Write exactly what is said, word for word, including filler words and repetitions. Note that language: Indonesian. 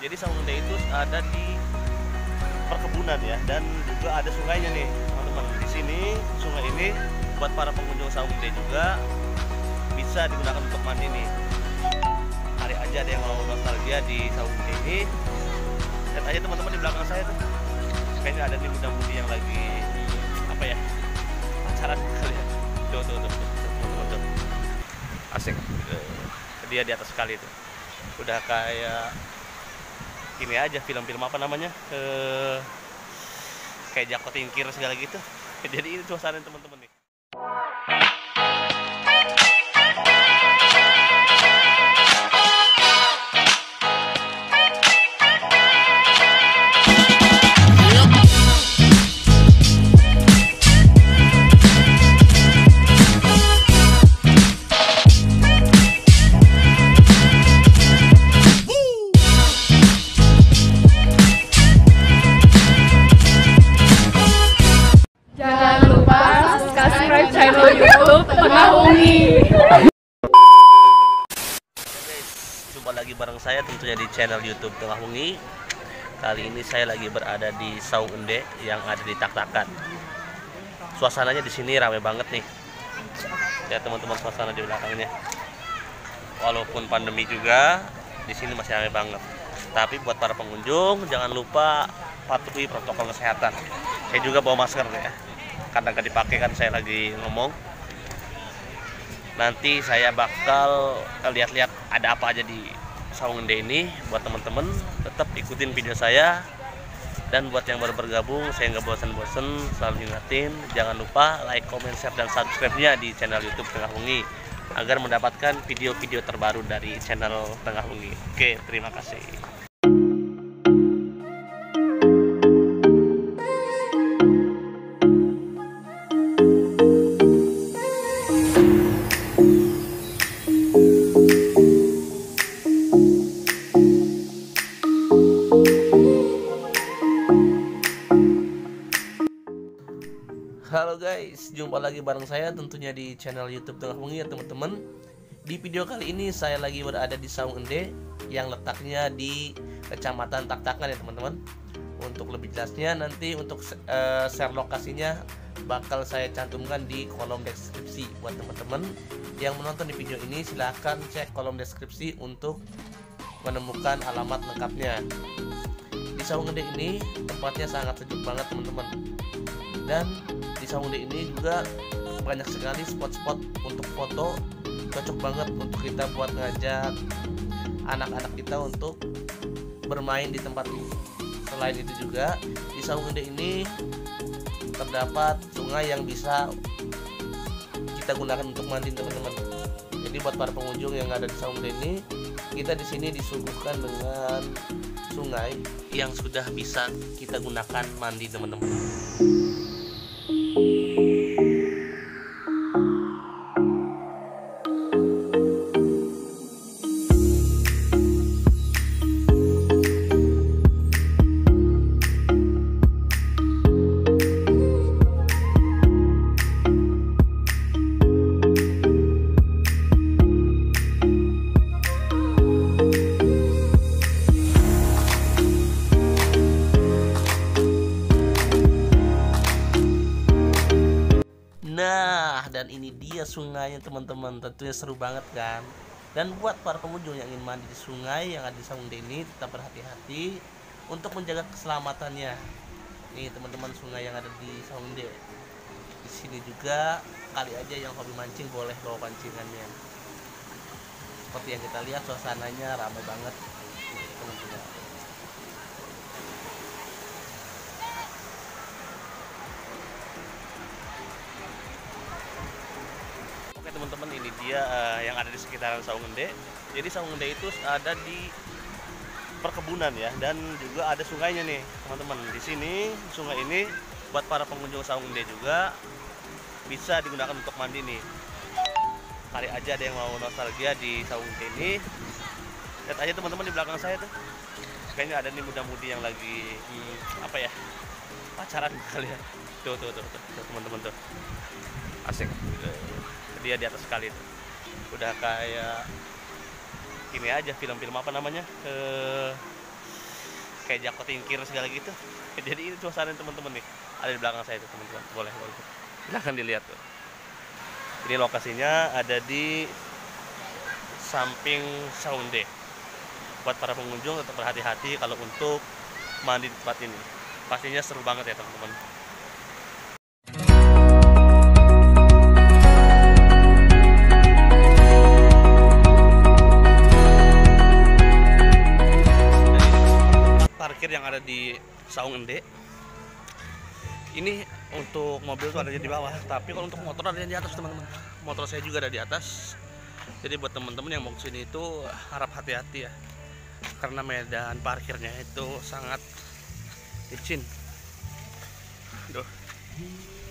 Jadi Saungende itu ada di perkebunan ya, dan juga ada sungainya nih teman-teman. Di sini sungai ini buat para pengunjung Saungende juga bisa digunakan untuk mandi nih. Hari aja ada yang mau nostalgia di Saungende ini. Lihat aja teman-teman di belakang saya tuh. Kayaknya ada nih muda-mudi yang lagi apa ya? Pacaran kali ya. Tuh tuh tuh, tuh, teman-teman tuh. Asik. Dia di atas sekali tuh. Udah kayak ini aja film-film apa namanya? Eh, kayak Jako Tingkir segala gitu. Jadi ini suasana teman-teman nih. Channel YouTube Tengah Bumi. Jumpa lagi bareng saya tentunya di channel YouTube Tengah Bumi. Kali ini saya lagi berada di Saungende yang ada di Tak-Takan. Suasananya di sini ramai banget nih. Ya teman-teman, suasana di belakangnya. Walaupun pandemi juga di sini masih ramai banget. Tapi buat para pengunjung jangan lupa patuhi protokol kesehatan. Saya juga bawa masker ya. Kadang kadang dipakai kan saya lagi ngomong. Nanti saya bakal lihat-lihat ada apa aja di Saungende ini. Buat teman-teman tetap ikutin video saya. Dan buat yang baru bergabung, saya nggak bosan-bosan selalu ingatin jangan lupa like, comment, share, dan subscribe-nya di channel YouTube Tengah Bumi agar mendapatkan video-video terbaru dari channel Tengah Bumi. Oke, terima kasih. Halo guys, jumpa lagi bareng saya tentunya di channel YouTube Tengah Bumi ya teman-teman. Di video kali ini saya lagi berada di Saungende yang letaknya di Kecamatan Tak-Takan ya teman-teman. Untuk lebih jelasnya nanti untuk uh, share lokasinya bakal saya cantumkan di kolom deskripsi. Buat teman-teman yang menonton di video ini silahkan cek kolom deskripsi untuk menemukan alamat lengkapnya. Di Saungende ini tempatnya sangat sejuk banget teman-teman. Dan di Saungende ini juga banyak sekali spot-spot untuk foto, cocok banget untuk kita buat ngajak anak-anak kita untuk bermain di tempat ini. Selain itu juga di Saungende ini terdapat sungai yang bisa kita gunakan untuk mandi teman-teman. Jadi buat para pengunjung yang ada di Saungende ini, kita di sini disuguhkan dengan sungai yang sudah bisa kita gunakan mandi teman-teman. Nah, dan ini dia sungainya teman-teman. Tentunya seru banget kan. Dan buat para pengunjung yang ingin mandi di sungai yang ada di Saungende ini, tetap berhati-hati untuk menjaga keselamatannya. Nih teman-teman, sungai yang ada di Saungende. Di sini juga kali aja yang hobi mancing boleh bawa pancingannya. Seperti yang kita lihat, suasananya ramai banget teman-teman. Teman-teman, ini dia uh, yang ada di sekitaran Saungende. Jadi Saungende itu ada di perkebunan ya, dan juga ada sungainya nih teman-teman. Di sini sungai ini buat para pengunjung Saungende juga bisa digunakan untuk mandi nih. Kali aja ada yang mau nostalgia di Saungende ini. Lihat aja teman-teman di belakang saya tuh. Kayaknya ada nih muda-mudi yang lagi hmm, apa ya? Pacaran kali ya. Tuh tuh tuh, tuh, tuh teman-teman tuh. Asik. Dia di atas sekali tuh. Udah kayak ini aja film-film apa namanya? Eh, kayak jako tingkir segala gitu. Jadi ini suasana teman-teman nih, ada di belakang saya itu teman-teman, boleh boleh silahkan dilihat tuh. Ini lokasinya ada di samping Saunde. Buat para pengunjung tetap berhati-hati kalau untuk mandi di tempat ini, pastinya seru banget ya teman-teman. Parkir yang ada di Saung Ende ini untuk mobil tuh adanya di bawah, tapi kalau untuk motor ada di atas teman-teman. Motor saya juga ada di atas. Jadi buat teman-teman yang mau kesini itu harap hati-hati ya, karena medan parkirnya itu sangat licin. Duh.